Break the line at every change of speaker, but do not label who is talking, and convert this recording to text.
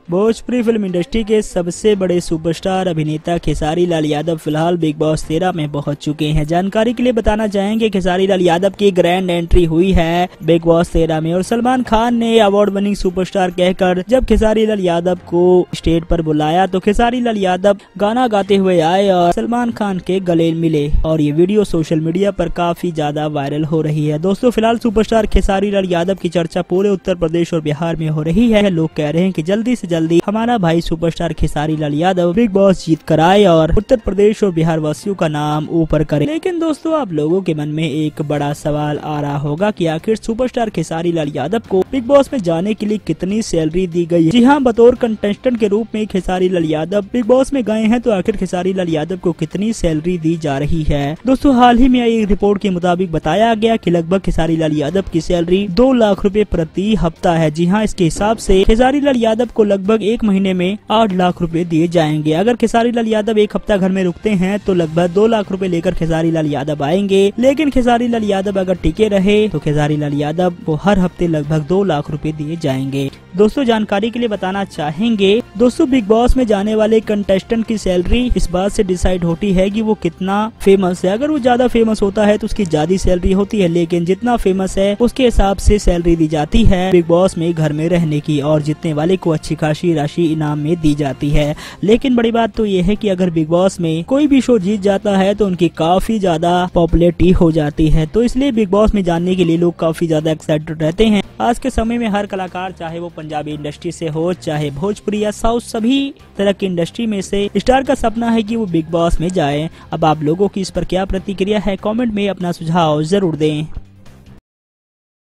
Bhojpuri film industry के सबसे बड़े सुपरस्टार अभिनेता खेसारी लाल यादव फिलहाल बिग बॉस 13 में पहुंच चुके हैं। जानकारी के लिए बताना चाहेंगे खेसारी लाल यादव की ग्रैंड एंट्री हुई है बिग बॉस 13 में और सलमान खान ने अवार्ड विनिंग सुपरस्टार कहकर जब खेसारी लाल यादव को स्टेज पर बुलाया तो खेसारी लाल यादव गाना गाते हुए आए और सलमान खान के गले मिले और ये वीडियो सोशल मीडिया पर काफी ज्यादा वायरल हो रही है। दोस्तों फिलहाल सुपरस्टार खेसारी लाल यादव की चर्चा पूरे उत्तर प्रदेश और बिहार में हो रही है। लोग कह रहे हैं कि जल्दी से जल्दी हमारा भाई superstar Khesari Lal Yadav Bigg Boss जीत कर आए और उत्तर प्रदेश और बिहार वासियों का नाम ऊपर करे। लेकिन दोस्तों आप लोगों के मन में एक बड़ा सवाल आ रहा होगा कि आखिर सुपरस्टार खेसारी लाल यादव को बिग बॉस में जाने के लिए कितनी सैलरी दी गई है। जी हाँ, बतौर कंटेस्टेंट के रूप में खेसारी लाल यादव बिग बॉस में गए हैं तो आखिर खेसारी लाल यादव को कितनी सैलरी दी जा रही है। दोस्तों हाल ही में आई एक रिपोर्ट के मुताबिक बताया गया कि लगभग खेसारी लाल यादव की सैलरी 2 लाख रुपए प्रति हफ्ता है। जी हाँ, इसके हिसाब से खेसारी लाल यादव को लगभग एक महीने में 8 लाख रुपए दिए जाएंगे। अगर खेसारी लाल यादव एक हफ्ता घर में रुकते हैं तो लगभग 2 लाख रुपए लेकर खेसारी लाल यादव आएंगे। लेकिन खेसारी लाल यादव अगर टिके रहे तो खेसारी लाल यादव को हर हफ्ते लगभग 2 लाख रुपए दिए जाएंगे। दोस्तों जानकारी के लिए बताना चाहेंगे दोस्तों बिग बॉस में जाने वाले कंटेस्टेंट की सैलरी इस बात से डिसाइड होती है कि वो कितना फेमस है। अगर वो ज्यादा फेमस होता है तो उसकी ज्यादा सैलरी होती है, लेकिन जितना फेमस है उसके हिसाब से सैलरी दी जाती है बिग बॉस में घर में रहने की और जीतने वाले को अच्छी खासी राशि इनाम में दी जाती है। लेकिन बड़ी बात तो ये है कि अगर बिग बॉस में कोई भी शो जीत जाता है तो उनकी काफी ज्यादा पॉपुलैरिटी हो जाती है, तो इसलिए बिग बॉस में जाने के लिए लोग काफी ज्यादा एक्साइटेड रहते हैं। आज के समय में हर कलाकार चाहे वो पंजाबी इंडस्ट्री से हो चाहे भोजपुरी या साउथ, सभी तरह की इंडस्ट्री में से स्टार का सपना है कि वो बिग बॉस में जाए। अब आप लोगों की इस पर क्या प्रतिक्रिया है, कमेंट में अपना सुझाव जरूर दें।